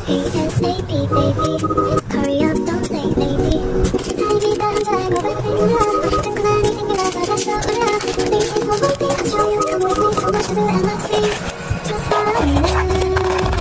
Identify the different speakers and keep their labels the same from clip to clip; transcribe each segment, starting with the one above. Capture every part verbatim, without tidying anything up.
Speaker 1: Hey, and sleepy baby, hurry up, don't say baby. 타입이 남자의 고백이구나. 뜬금없이 생겨나서 다시 떠올라. This is my whole thing. Show you come with me, so much to do and let's see. Just fall in love.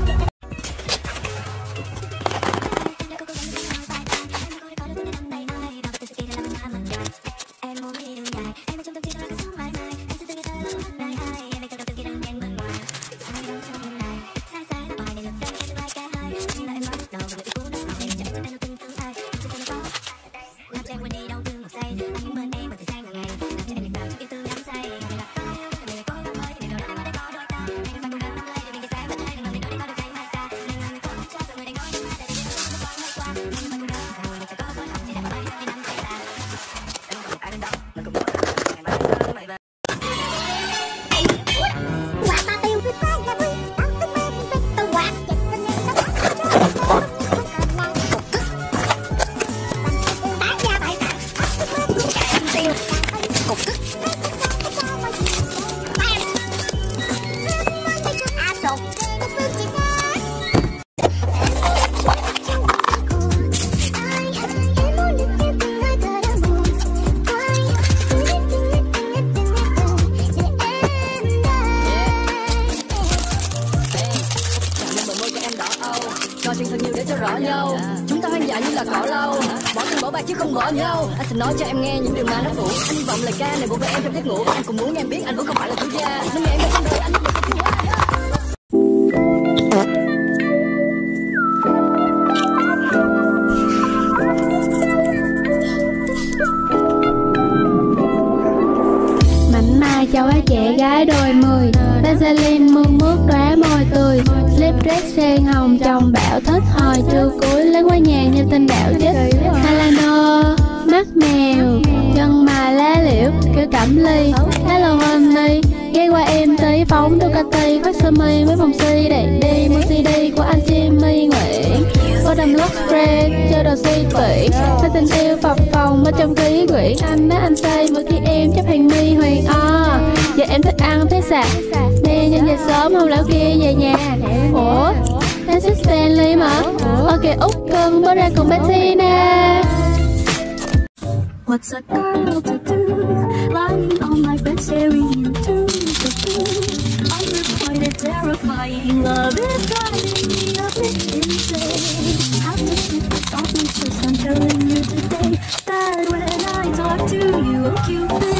Speaker 2: Nói chuyện thật nhiều để cho rõ nhau. Chúng ta hoang dại như là cỏ lau, bỏ tiền bỏ bạc chứ không bỏ nhau. Anh sẽ nói cho em nghe những điều mà nó phụ. Anh hy vọng lời ca này buộc với em trong giấc ngủ. Anh cũng muốn em biết anh vẫn không phải là thiếu gia. Nếu nghe em trong đời anh không được thiếu gia.
Speaker 3: Mảnh mai châu á trẻ gái đôi mươi, Vaseline mương mướt đóa môi tươi, slip dress sen hồng chồng bảo thích hồi trưa cuối lấy qua nhàn như tên đạo chích. Halano mắt mèo chân mà lá liễu kiểu cẩm ly. Hello honey ghé qua em tí phóng Ducati khoác sơ mi với vòng si để đi mua xê đê của anh Jimmy Nguyễn. Có đầm look red chơi đồ si tủy, sao tình yêu phập phồng bên trong ký quyển. Anh nói anh say mỗi khi em chấp hành mi huyền o. Giờ em thích ăn thích sạc nè, nhưng về sớm hôm lão kia về nhà. Ủa thế xích Stanley mà. Ok út cưng bớt ra cùng Bettina.
Speaker 4: What's a girl to do, lying on my bed staring into the blue? Unrequited, terrifying love is driving me a bit insane. Have to keep this off my chest, I'm telling you today that when I talk to you, oh Cupid